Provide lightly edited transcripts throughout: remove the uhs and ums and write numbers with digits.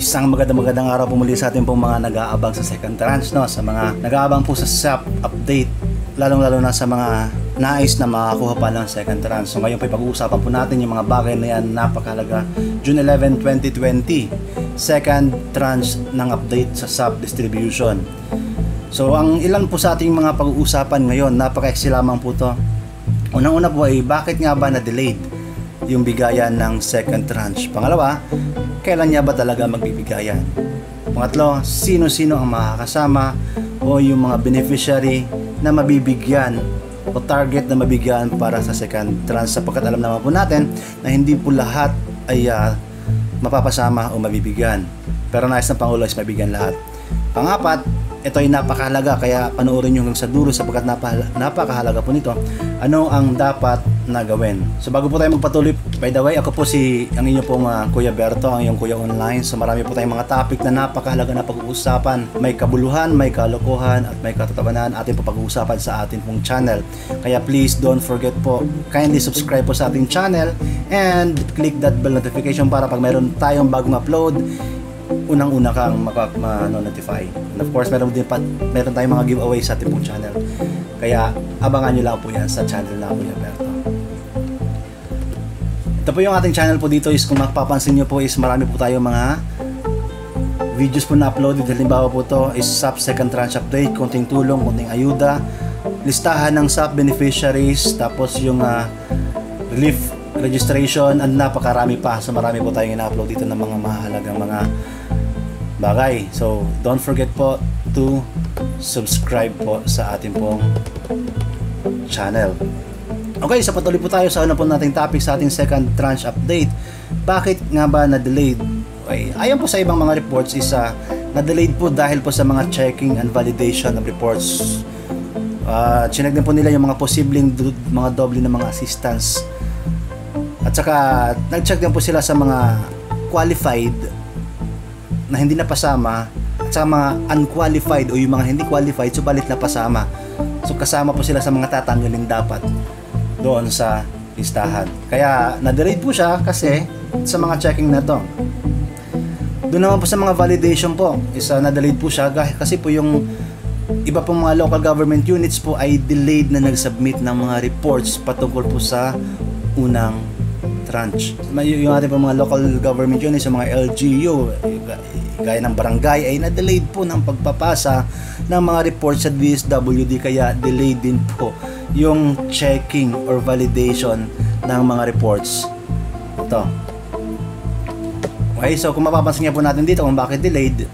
Isang magandang araw po muli sa ating pong mga nag-aabang sa second tranche, no? Sa mga nag-aabang po sa SAP update, lalong-lalo na sa mga nais na makakuha pa ng second tranche. So ngayon po pag-uusapan po natin yung mga bagay na yan, napakahalaga. June 11, 2020, second tranche ng update sa SAP distribution. So ang ilan po sa ating mga pag-uusapan ngayon, napaka-easy lamang po to. Unang-una po ay bakit nga ba na-delayed yung bigayan ng second tranche? Pangalawa, kailan niya ba talaga magbibigayan? Pangatlo, sino-sino ang makakasama o yung mga beneficiary na mabibigyan o target na mabigyan para sa second tranche, sapagkat alam naman po natin na hindi po lahat ay mapapasama o mabibigyan, pero nais ng Pangulo is mabigyan lahat. Pangapat, ito ay napakahalaga, kaya panoorin nyo hanggang sa dulo sapagkat napakahalaga po nito. Ano ang dapat na gawin? So bago po tayo magpatuloy, by the way, ako po ang inyo pong Kuya Berto, ang iyong Kuya Online. So marami po tayong mga topic na napakahalaga na pag-uusapan. May kabuluhan, may kalokohan, at may katatawanan ating po pag-uusapan sa ating pong channel. Kaya please don't forget po, kindly subscribe po sa ating channel and click that bell notification para pag mayroon tayong bagong upload, unang-una kang ma-notify. And of course, meron tayong mga giveaways sa ating pong channel. Kaya abangan nyo lang po yan sa channel na Kuya Berto. Ito po yung ating channel po dito, is kung mapapansin nyo po is marami po tayong mga videos po na uploaded. Halimbawa po to is SAP second tranche update, konting tulong, konting ayuda, listahan ng SAP beneficiaries, tapos yung relief registration, at napakarami pa. So marami po tayong ina-upload dito ng mga mahalagang mga bagay. So don't forget po to subscribe po sa ating pong channel. Okay, so patuloy po tayo sa una po nating topic sa ating second tranche update. Bakit nga ba na-delayed? Okay, ayon po sa ibang mga reports is na-delayed po dahil po sa mga checking and validation of reports. Chinag din po nila yung mga posibleng mga doble na mga assistance. At saka nag-check din po sila sa mga qualified na hindi napasama at sa mga unqualified o yung mga hindi qualified subalit napasama. So kasama po sila sa mga tatanggalin dapat doon sa listahan. Kaya na-delayed po siya kasi sa mga checking na to. Doon naman po sa mga validation po, na-delayed po siya kasi po yung iba pong mga local government units po ay delayed na nag-submit ng mga reports patungkol po sa unang tranche. Yung ating mga local government units, yung mga LGU, gaya ng barangay, ay na-delayed po ng pagpapasa ng mga reports sa DSWD, kaya delayed din po yung checking or validation ng mga reports. Ito. Okay, so kung mapapansin nga po natin dito kung bakit delayed,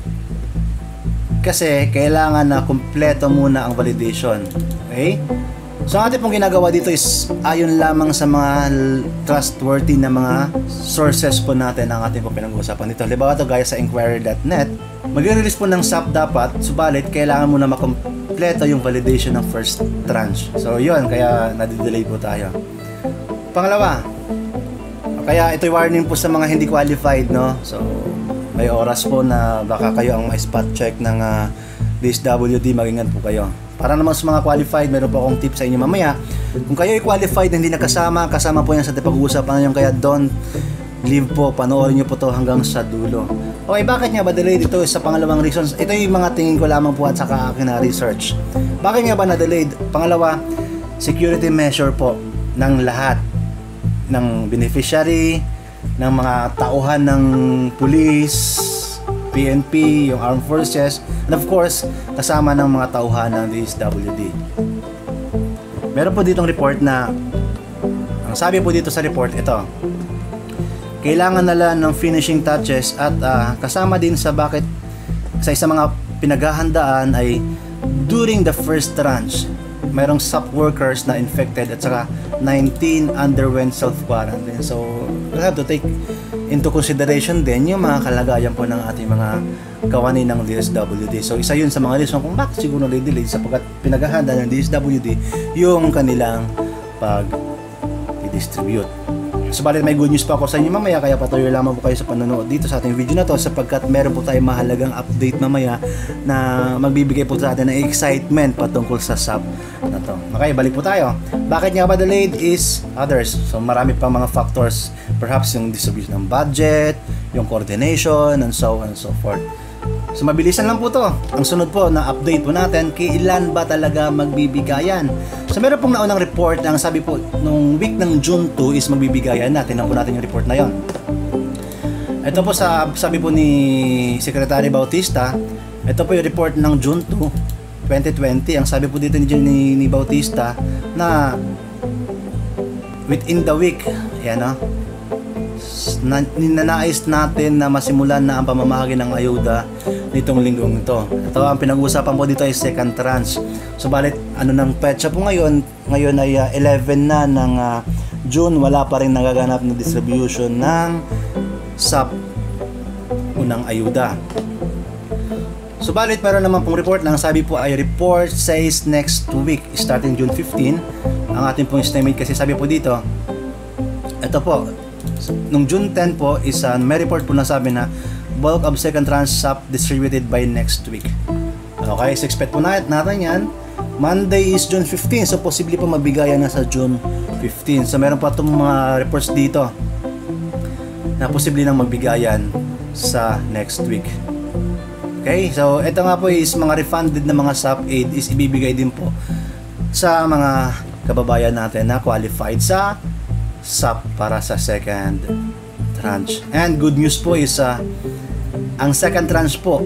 kasi kailangan na kumpleto muna ang validation. Okay? So ang ating pong ginagawa dito is ayon lamang sa mga trustworthy na mga sources po natin ang ating pong pinag-uusapan dito. Halimbawa ito gaya sa inquirer.net, mag-release po ng SAP dapat, subalit kailangan muna makompleto yung validation ng first tranche. So yun, kaya nadidelay po tayo. Pangalawa, kaya ito'y warning po sa mga hindi qualified, no? So may oras po na baka kayo ang ma-spot check ng DSWD, mag-ingat po kayo. Para naman sa mga qualified, meron po akong tip sa inyo mamaya. Kung kayo ay qualified, hindi nakasama po yan sa pag-uusapan ngayon, kaya don't leave po, panoorin nyo po to hanggang sa dulo. Okay, bakit nga ba delayed? Ito sa pangalawang reasons. Ito yung mga tingin ko lamang po at saka akin na research. Bakit nga ba na-delayed? Pangalawa, security measure po ng lahat ng beneficiary, ng mga tauhan ng police, PNP, yung armed forces, and of course, kasama ng mga tauhan ng DSWD. Meron po ditong report na, ang sabi po dito sa report, ito, kailangan nila ng finishing touches at kasama din sa bakit sa isang mga pinaghahandaan ay during the first tranche, mayroong SAP workers na infected at saka 19 underwent self-quarantine. So, we'll have to take into consideration din yung mga kalagayan po ng ating mga kawani ng DSWD. So isa yun sa mga reason kung bakit siguro na-delay, sapagkat pinaghahanda ng DSWD yung kanilang pag-distribute. Subalit may good news pa ako sa inyo mamaya, kaya patuloy lamang po kayo sa panonood dito sa ating video na to, sapagkat meron po tayong mahalagang update mamaya na magbibigay po sa atin ng excitement patungkol sa SAP na to. Okay, balik po tayo. Bakit nga ba delayed is others. So marami pa mga factors, perhaps yung distribution ng budget, yung coordination, and so on and so forth. So mabilisan lang po to. Ang sunod po na update po natin, kailan ba talaga magbibigayan? So meron pong naunang report na ang sabi po nung week ng June 2 is magbibigayan na. Tingnan po natin yung report na yon. Ito po sabi po ni Secretary Bautista, ito po yung report ng June 2, 2020. Ang sabi po dito ni Bautista na within the week, yan o, ninanais natin na masimulan na ang pamamahagi ng ayuda nitong linggong ito. Ito ang pinag-uusapan po dito ay second tranche. Subalit ano ng petsa po ngayon ay 11 na ng June, wala pa rin nagaganap na distribution ng SAP unang ayuda. Subalit meron naman pong report na ang sabi po ay report says next week starting June 15 ang ating pong estimate, kasi sabi po dito, ito po nung June 10 po is may report po na sabi na bulk of second tranche SAP distributed by next week. Okay, so expect po natin yan. Monday is June 15, so posible po mabigayan na sa June 15. So meron pa itong mga reports dito na posible nang magbigayan sa next week. Okay, so ito nga po is mga refunded na mga SAP aid is ibibigay din po sa mga kababayan natin na qualified sa SAP para sa second tranche. And good news po is ang second tranche po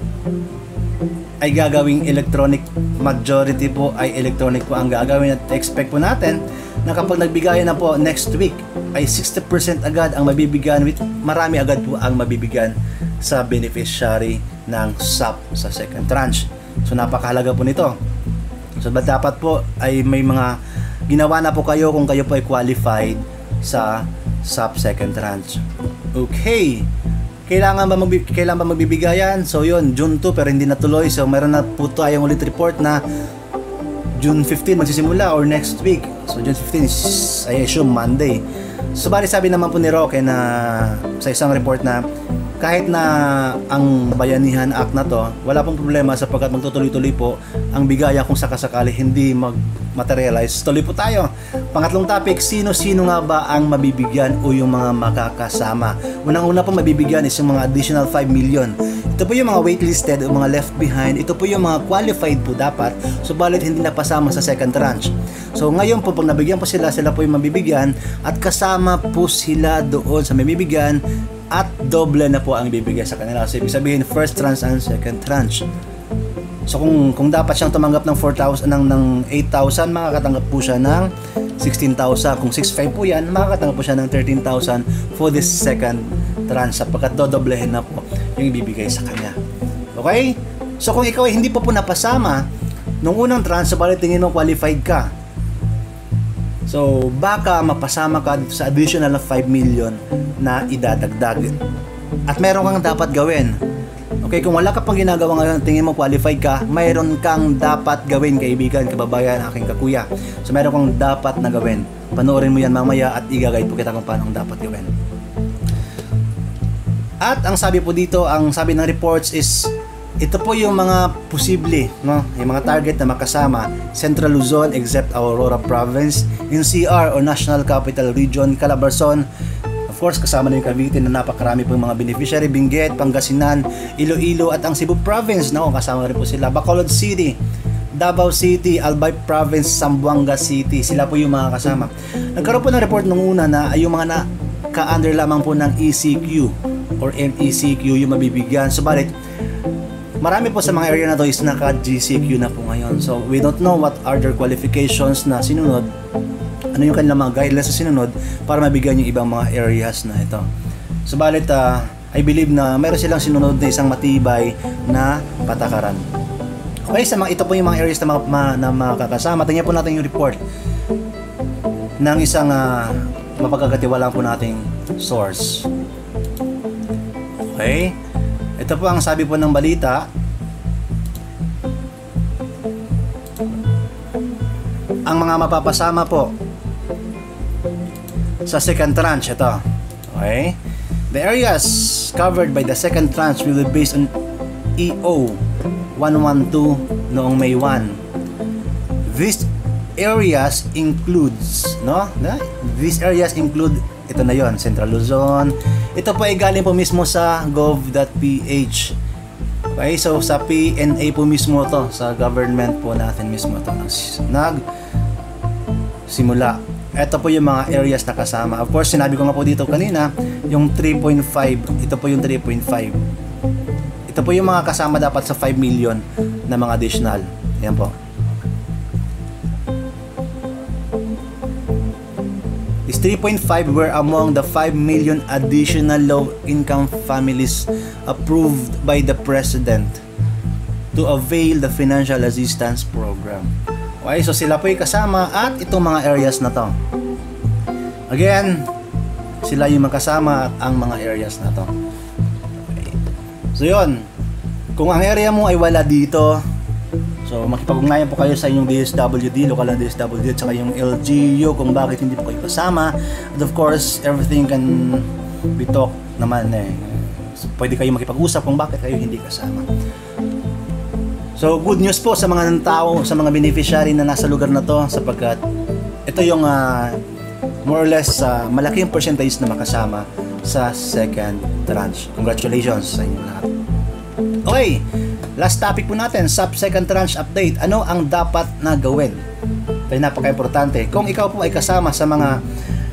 ay gagawing electronic, majority po ay electronic po ang gagawin, at expect po natin na kapag nagbigayan na po next week ay 60% agad ang mabibigyan, with marami agad po ang mabibigyan sa beneficiary ng SAP sa second tranche. So napakahalaga po nito. So dapat po ay may mga ginawa na po kayo kung kayo po ay qualified sa SAP second tranche. Okay, kailan ba magbibigayan? So yun, June 2 pero hindi natuloy. So meron na po tayong ulit report na June 15 magsisimula or next week. So June 15 is, I assume, Monday. So bali sabi naman po ni Roque na sa isang report na kahit na ang Bayanihan Act na to, wala pong problema sapagkat magtutuloy-tuloy po ang bigayan kung sakasakali hindi mag-materialize. Tuloy po tayo. Pangatlong topic, sino-sino nga ba ang mabibigyan o yung mga makakasama? Unang-una po mabibigyan is yung mga additional 5 million. Ito po yung mga waitlisted o mga left behind. Ito po yung mga qualified po dapat, subalit hindi napasama sa second tranche. So ngayon po, pag nabigyan po sila po yung mabibigyan at kasama po sila doon sa mabibigyan at doble na po ang ibibigay sa kanila. So ibig sabihin first tranche and second tranche. So kung dapat siyang tumanggap ng 4,000 ng 8,000, makakatanggap po siya ng 16,000. Kung 6,500 po yan, makakatanggap po siya ng 13,000 for this second tranche sapagkat dodoblehin na po yung ibibigay sa kanya. Okay? So kung ikaw ay hindi pa po napasama nung unang tranche, subalit tingin mo qualified ka, so baka mapasama ka sa additional na 5 million na idadagdag. At meron kang dapat gawin. Okay, kung wala ka pang ginagawa ngayon, tingin mo qualified ka, mayroon kang dapat gawin, kaibigan, kababayan, aking kakuya. So meron kang dapat na gawin. Panoorin mo yan mamaya at i-guide po kita kung paano ang dapat gawin. At ang sabi po dito, ang sabi ng reports is ito po yung mga posible, no? Yung mga target na makasama: Central Luzon except Aurora Province, NCR o National Capital Region, Calabarzon, of course kasama na yung Cavite na napakarami pong mga beneficiary, Benguet, Pangasinan, Iloilo at ang Cebu Province, no? Kasama rin po sila, Bacolod City, Davao City, Albay Province, Zamboanga City, sila po yung mga kasama. Nagkaroon po ng report nung una na ay yung mga naka-under lamang po ng ECQ or MECQ yung mabibigyan. Subalit marami po sa mga area na to is naka-GCQ na po ngayon. So we don't know what are their qualifications na sinunod, ano yung kanilang mga guidelines na sinunod para mabigyan yung ibang mga areas na ito. Subalit I believe na meron silang sinunod na isang matibay na patakaran. Okay, sa mga ito po yung mga areas na makakasama. Tingnan po natin yung report ng isang mapagkakatiwalaan po nating source. Okay, ito po ang sabi po ng balita. Ang mga mapapasama po sa second tranche, ito. Okay, the areas covered by the second tranche will be based on EO 112 noong May 1. These areas includes, These areas include ito na yon, Central Luzon. Ito po ay galing po mismo sa gov.ph. Okay, so sa PNA po mismo to, sa government po natin mismo to simula. Ito po yung mga areas na kasama. Of course, sinabi ko nga po dito kanina, yung 3.5, ito po yung 3.5. Ito po yung mga kasama dapat sa 5 million na mga additional. Yan po. Is 3.5 were among the 5 million additional low-income families approved by the President to avail the financial assistance program. Okay, so sila po yung kasama at itong mga areas na to. Again, sila yung magkasama at ang mga areas na to. Okay. So yun, kung ang area mo ay wala dito, so makipag-ugnayan po kayo sa inyong DSWD, lokal na DSWD at saka yung LGU kung bakit hindi po kayo kasama. And of course, everything can be talked naman eh. So, pwede kayo makipag-usap kung bakit kayo hindi kasama. So good news po sa mga tao, sa mga beneficiary na nasa lugar na to, sapagkat ito yung more or less malaking percentage na makasama sa second tranche. Congratulations sa inyo lahat. Okay, last topic po natin, sub-second tranche update. Ano ang dapat na gawin? Ito ay napaka-importante. Kung ikaw po ay kasama sa mga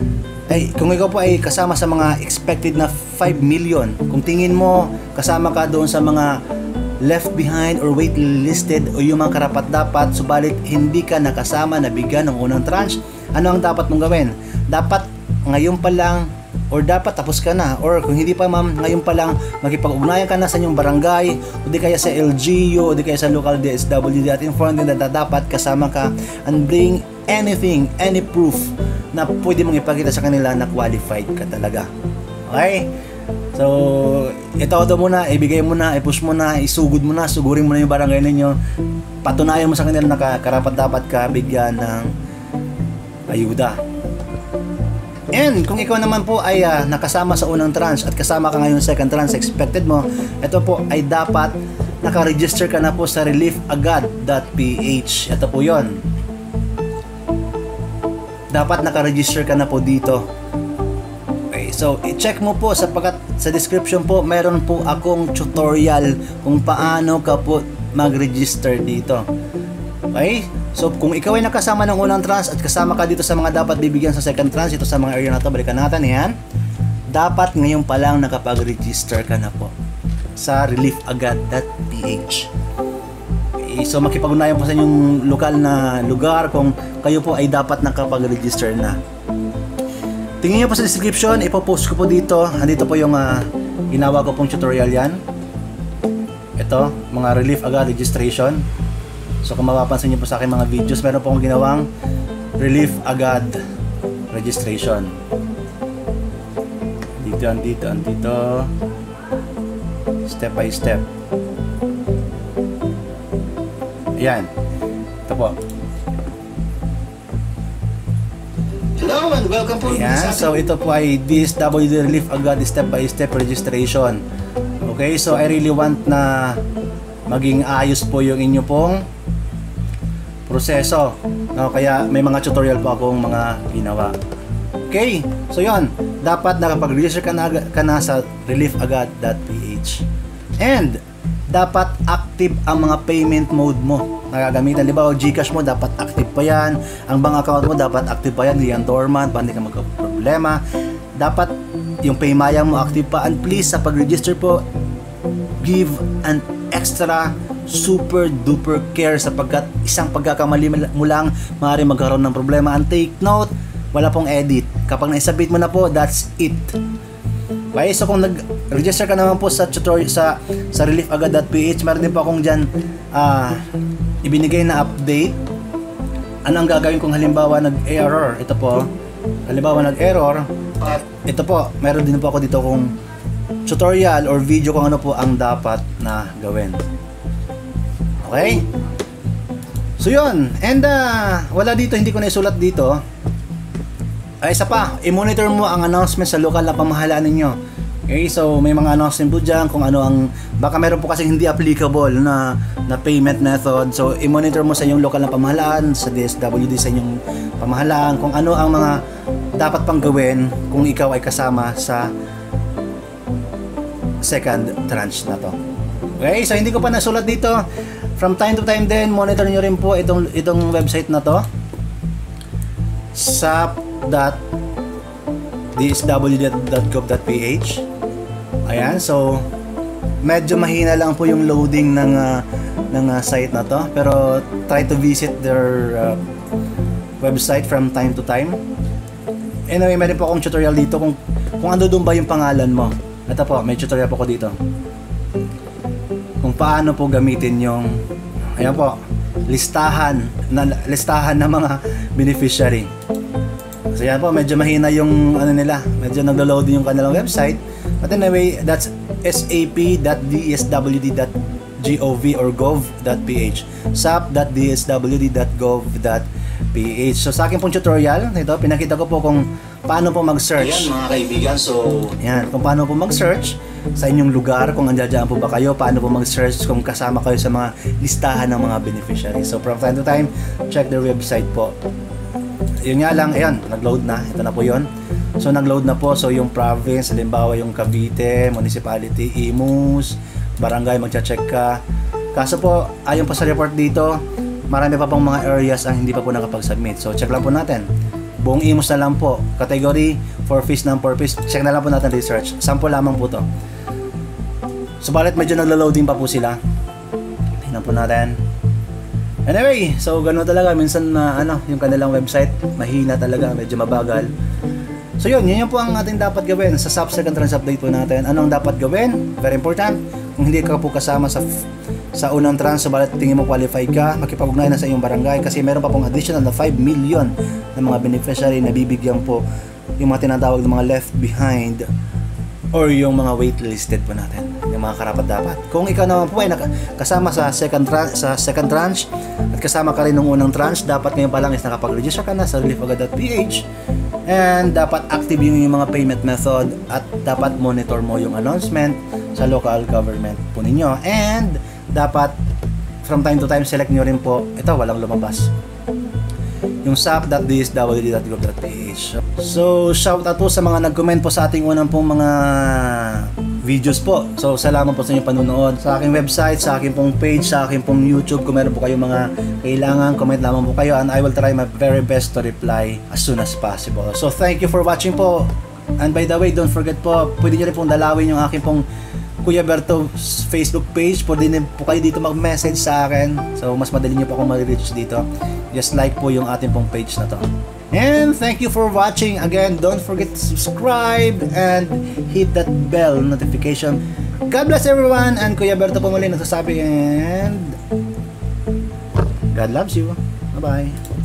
expected na 5 million, kung tingin mo kasama ka doon sa mga left behind or waitlisted o yung mga karapat-dapat subalit hindi ka nakasama na bigyan ng unang tranche, ano ang dapat mong gawin? Dapat ngayon pa lang or dapat tapos ka na, or kung hindi pa ma'am, ngayon pa lang makipag-ugnayan ka na sa inyong barangay o di kaya sa LGU o di kaya sa local DSWD at inform din na dapat kasama ka and bring anything, any proof na pwede mong ipakita sa kanila na qualified ka talaga. Okay? So, ito muna, ibigay mo na, i-push mo na, isugod mo na, sugurin mo na yung barangay ninyo. Patunayan mo sa kanila na karapat-dapat ka bigyan ng ayuda. And kung ikaw naman po ay nakasama sa unang tranche at kasama ka ngayon sa second tranche expected mo, ito po ay dapat naka-register ka na po sa reliefagad.ph. Ito po yon. Dapat naka-register ka na po dito. So, i-check mo po sapagkat sa description po, meron po akong tutorial kung paano ka po mag-register dito. Okay? So, kung ikaw ay nakasama ng unang tranche at kasama ka dito sa mga dapat bibigyan sa second tranche, ito sa mga area na to, balikan natin yan. Dapat ngayon pa lang nakapag-register ka na po sa reliefagad.ph. Okay, so, makipag-unayan po sa inyong lokal na lugar kung kayo po ay dapat nakapag-register na. Tingin nyo po sa description, ipopost ko po dito. Andito po yung ginawa ko pong tutorial yan. Ito, mga Relief Agad registration. So kung mapapansin nyo po sa aking mga videos, meron po akong ginawang Relief Agad registration. Andito. Step by step. Ayan. Ito po. Hello and welcome po. Ayan, so ito po ay DSWD Relief Agad step-by-step registration. Okay, so I really want na maging ayos po yung inyo pong proseso. No, kaya may mga tutorial po akong mga ginawa. Okay, so yon, dapat nakapag-register ka na sa reliefagad.ph. And dapat active ang mga payment mode mo na gagamitan. Di ba, o GCash mo dapat active pa yan, ang bank account mo dapat active pa yan, hindi yan dormant, hindi ka magka-problema. Dapat yung Paymaya mo active pa. And please, sa pag-register po, give an extra super duper care sapagkat isang pagkakamali mo lang maaari magkaroon ng problema. And take note, wala pong edit. Kapag naisabit mo na po, that's it. Okay, so kung nag-register ka naman po sa tutorial sa reliefagad.ph, meron din po akong dyan ibinigay na update. Ano ang gagawin kung halimbawa nag-error? Ito po, halimbawa nag-error, ito po, meron din po ako dito kung tutorial or video kung ano po ang dapat na gawin. Okay? So yun, and wala dito, hindi ko na isulat dito. Ay, isa pa, i-monitor mo ang announcement sa lokal na pamahalaan ninyo. Okay, so may mga announcement po dyan kung ano ang, baka meron po kasi hindi applicable na payment method. So i-monitor mo sa inyong lokal na pamahalaan, sa DSWD sa inyong pamahalaan, kung ano ang mga dapat pang gawin kung ikaw ay kasama sa second tranche na to. Okay, so hindi ko pa nasulat dito. From time to time din, monitor nyo rin po itong website na to, sap.dsw.gov.ph. Ayan, so medyo mahina lang po yung loading ng site na to, pero try to visit their website from time to time. Anyway, meron po akong tutorial dito kung ando doon ba yung pangalan mo. Ito po, may tutorial po ko dito kung paano po gamitin yung, ayan po, listahan ng mga beneficiary. So yan po, medyo mahina yung ano nila, medyo naglo-load yung kanilang website. But anyway, that's sap.dswd.gov or gov.ph, sap.dswd.gov.ph. So sa akin pong tutorial ito, pinakita ko po kung paano po mag-search. Ayan mga kaibigan, so Yan, kung paano po mag-search sa inyong lugar, kung andyan po ba kayo, paano po mag-search kung kasama kayo sa mga listahan ng mga beneficiaries. So from time to time, check their website po. Yun nga lang, ayan, nag-load na. Ito na po yun. So nag-load na po. So yung province, halimbawa yung Cavite, municipality, Imus, barangay, magcha-check ka. Kaso po, ayon pa sa report dito, marami pa pong mga areas ang hindi pa po nakapag-submit. So check lang po natin. Buong Imus na lang po. Category, 4 fees ng 4 fees. Check na lang po natin research. Sample lamang po to. Subalit medyo naglo-loading pa po sila. Tingnan po natin. Anyway, so ganoon talaga. Minsan na yung kanilang website, mahina talaga. Medyo mabagal. So yun po ang ating dapat gawin. Sa second tranche update po natin. Anong dapat gawin? Very important. Kung hindi ka po kasama sa unang tranche, subalit tingin mo qualified ka, makipag-ugnayan na sa iyong barangay kasi meron pa pong additional na 5 million na mga beneficiary na bibigyan po yung mga tinatawag ng mga left behind or yung mga waitlisted po natin, yung mga karapat-dapat. Kung ikaw naman po ay kasama sa second tranche at kasama ka rin ng unang tranche, dapat ngayon pa lang is nakapag-register ka na sa reliefagad.ph and dapat active yung mga payment method at dapat monitor mo yung announcement sa local government po ninyo and dapat from time to time select nyo rin po, ito walang lumabas, yung sap.dswd.gov.ph. So shout out po sa mga nag-comment po sa ating unang pong mga videos po. So salamat po sa inyong panunood sa aking website, sa aking pong page, sa aking pong YouTube. Kung meron po kayong mga kailangan, comment lamang po kayo and I will try my very best to reply as soon as possible. So thank you for watching po. And by the way, don't forget po, pwede nyo rin pong dalawin yung aking pong Kuya Berto Facebook page. Pwede din po kayo dito mag-message sa akin. So mas madali nyo po akong ma-reach dito. Just like po yung ating pong page na to. And thank you for watching. Again, don't forget to subscribe and hit that bell notification. God bless everyone. And Kuya Berto po muli nagsasabi and God loves you. Bye-bye.